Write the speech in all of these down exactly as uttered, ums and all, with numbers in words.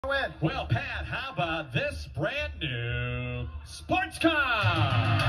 Win. Well, Pat, how about this brand new sports car?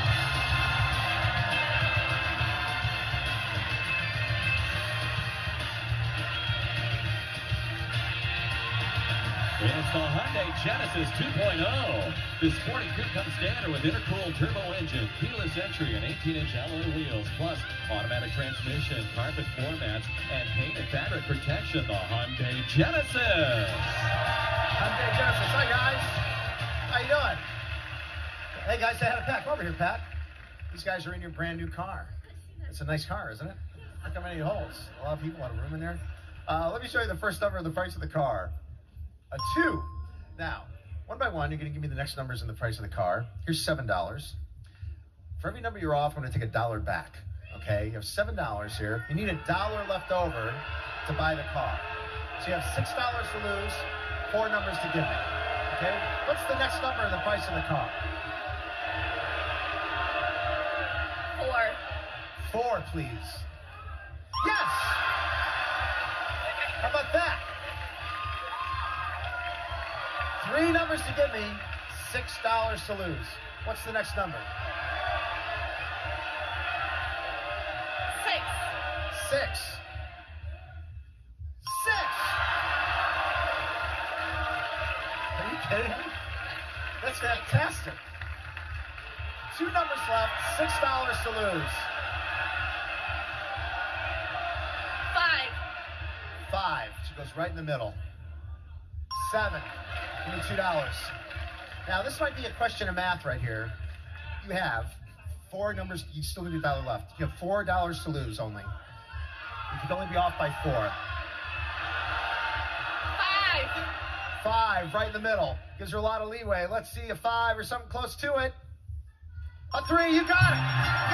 It's the Hyundai Genesis two point oh. The sporting coupe comes standard with intercooled turbo engine, keyless entry, and eighteen inch alloy wheels, plus automatic transmission, carpet floor mats, and painted fabric protection. The Hyundai Genesis. Hyundai Genesis. Hi, guys. How you doing? Hey, guys, say hi to Pat. Come over here, Pat. These guys are in your brand new car. It's a nice car, isn't it? Look how many holes. A lot of people, a lot of room in there. Uh, let me show you the first number of the price of the car. A two. Now, one by one, you're going to give me the next numbers and the price of the car. Here's seven dollars. For every number you're off, I'm going to take a dollar back. Okay? You have seven dollars here. You need a dollar left over to buy the car. So you have six dollars to lose, four numbers to give me. Okay? What's the next number and the price of the car? Four. Four, please. Yes! How about that? Three numbers to give me, six dollars to lose. What's the next number? Six. Six. Six! Are you kidding me? That's fantastic. Two numbers left, six dollars to lose. Five. Five. She goes right in the middle. Seven. Give me two dollars. Now, this might be a question of math right here. You have four numbers. You still need a dollar left. You have four dollars to lose only. You could only be off by four. Five. Five, right in the middle. Gives her a lot of leeway. Let's see a five or something close to it. A three, you got it.